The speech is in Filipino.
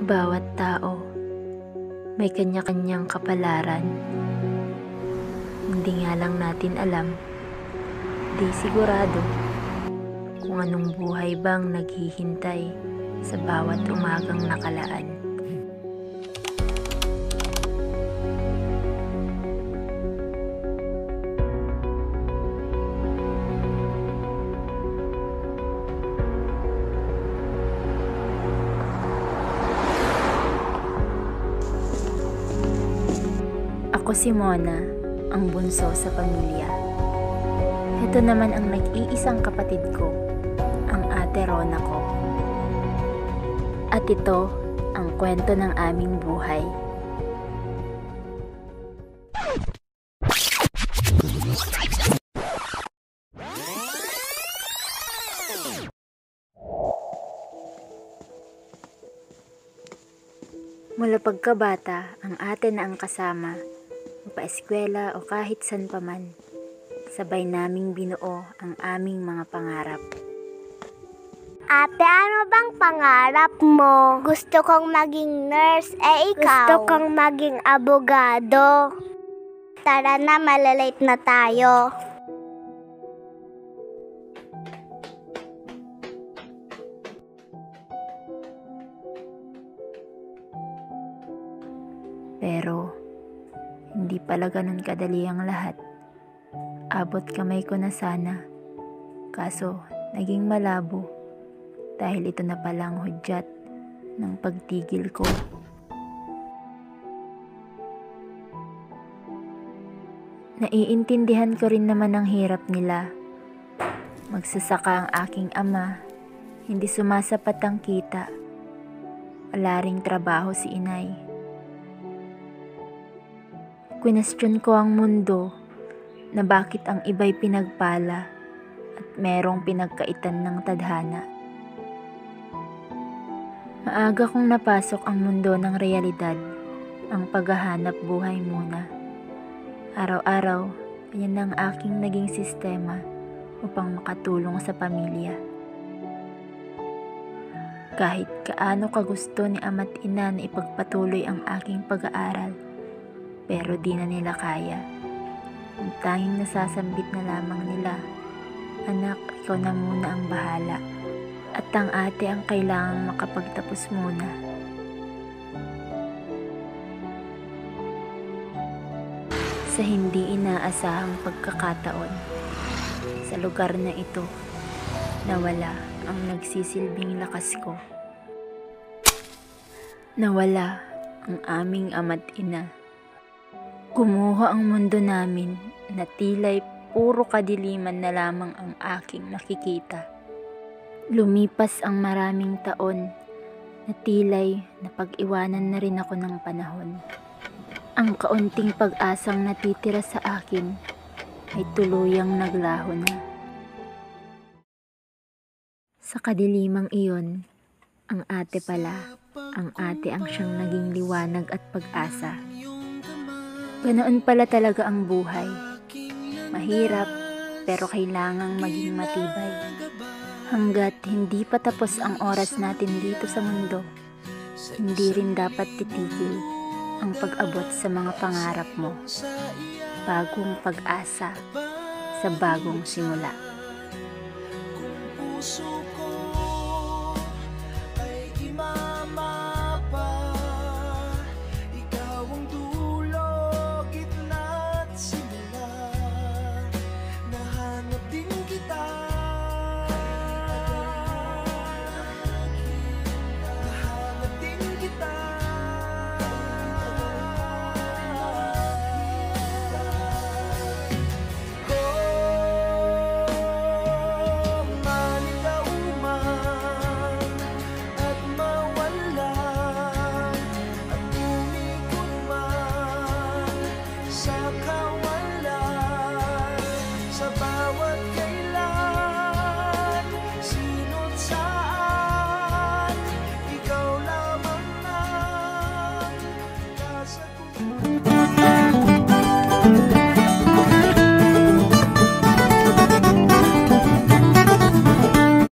Bawat tao may kanya-kanyang kapalaran. Hindi nga lang natin alam, di sigurado kung anong buhay bang naghihintay sa bawat umagang nakalaan. Ako si Mona, ang bunso sa pamilya. Ito naman ang nag-iisang kapatid ko, ang ate Rona ko. At ito ang kwento ng aming buhay. Mula pagkabata, ang ate na ang kasama, pa-eskwela o kahit san pa man, sabay naming binuo ang aming mga pangarap. Ate, ano bang pangarap mo? Gusto kong maging nurse, ikaw? Gusto kong maging abogado. Tara na, malalate na tayo. Pero hindi pala ganun kadali ang lahat. Abot kamay ko na sana, kaso naging malabo dahil ito na pala ang hudyat ng pagtigil ko. Naiintindihan ko rin naman ang hirap nila. Magsasaka ang aking ama, hindi sumasapat ang kita. Wala ring trabaho si inay. Kwinestyon ko ang mundo na bakit ang iba'y pinagpala at merong pinagkaitan ng tadhana. Maaga kong napasok ang mundo ng realidad, ang paghahanap buhay muna. Araw-araw, yan ang aking naging sistema upang makatulong sa pamilya. Kahit kaano kagusto ni ama't ina na ipagpatuloy ang aking pag-aaral, pero di na nila kaya. Ang tanging nasasambit na lamang nila, anak, ikaw na muna ang bahala. At ang ate ang kailangang makapagtapos muna. Sa hindi inaasahang pagkakataon, sa lugar na ito, nawala ang nagsisilbing lakas ko. Nawala ang aming ama't ina. Gumuho ang mundo namin na tila'y puro kadiliman na lamang ang aking nakikita. Lumipas ang maraming taon na tila'y napag-iwanan na rin ako ng panahon. Ang kaunting pag-asang natitira sa akin ay tuluyang naglaho na. Sa kadilimang iyon, ang ate pala, ang ate ang siyang naging liwanag at pag-asa. Ganoon pala talaga ang buhay. Mahirap, pero kailangang maging matibay. Hanggat hindi pa tapos ang oras natin dito sa mundo, hindi rin dapat titigil ang pag-abot sa mga pangarap mo. Bagong pag-asa sa bagong simula.